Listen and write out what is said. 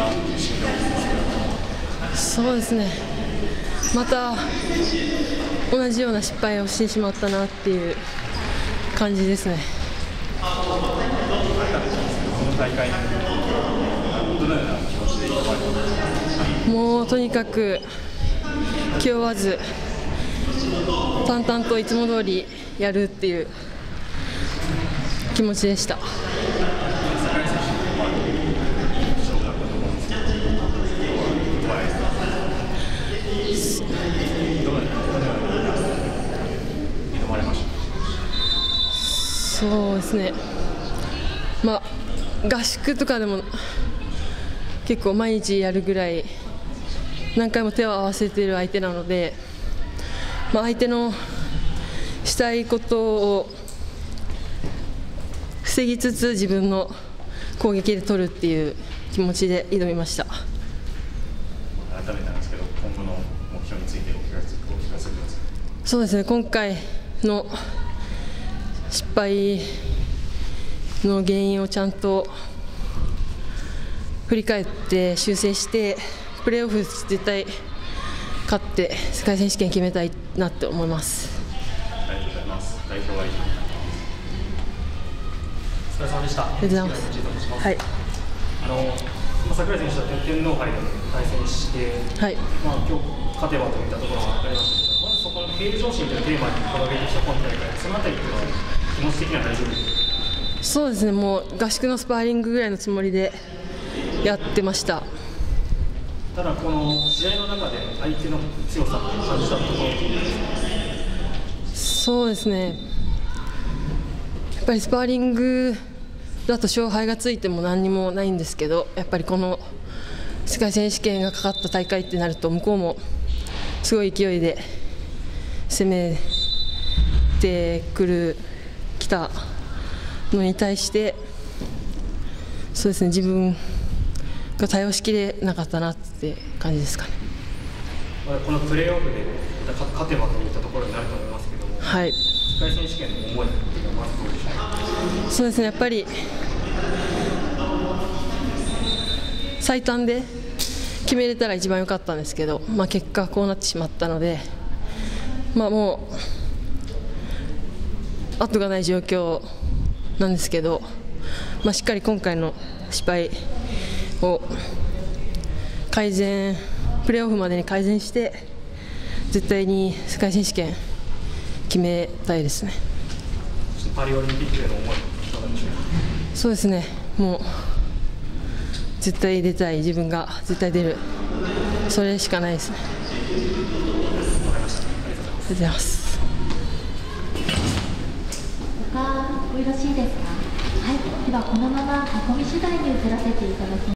な心境です。 そうですね、また同じような失敗をしてしまったなっていう感じですね。 この大会にどのような気持ちで挑まれたんですか？ もうとにかく気負わず淡々といつも通りやるっていう気持ちでした。そうですね、合宿とかでも結構毎日やるぐらい何回も手を合わせている相手なので、相手のしたいことを防ぎつつ自分の攻撃で取るっていう気持ちで挑みました。 改めてなんですけど、今後の目標についてお聞かせください。 そうですね、今回の失敗の原因をちゃんと振り返って修正してプレーオフ絶対勝って世界選手権決めたいなって思います。 ありがとうございます。代表はいい。 お疲れ様でした。 ありがとうございます。はい。 櫻井選手と天皇杯で対戦して、 はい。 今日勝てばといったところがありましたけど、まずそこの平常心というテーマに掲げてきた今大会、そのあたりっていうのは気持ち的には大丈夫ですか？ そうですね、もう合宿のスパーリングぐらいのつもりでやってました。 ただこの試合の中で相手の強さを感じたところそうですね、やっぱりスパーリングだと勝敗がついても何にもないんですけど、やっぱりこの世界選手権がかかった大会ってなると向こうもすごい勢いで攻めてきたのに対して、そうですね、自分が対応しきれなかったなって感じですかね。 このプレーオフで勝てばといったところになると思いますけども、 はい、 世界選手権の思いっていうのはまずどうでしょうか？ そうですね、やっぱり最短で決めれたら一番良かったんですけど、結果こうなってしまったので、もう後がない状況なんですけど、しっかり今回の失敗を改善、プレーオフまでに改善して絶対に世界選手権決めたいですね。 パリオリンピックへの思いいかがでしょうか？ そうですね、もう絶対出たい、自分が絶対出る、それしかないですね。ありがとうございます。 他よろしいですか？はい、ではこのまま囲み取材に移らせていただきます。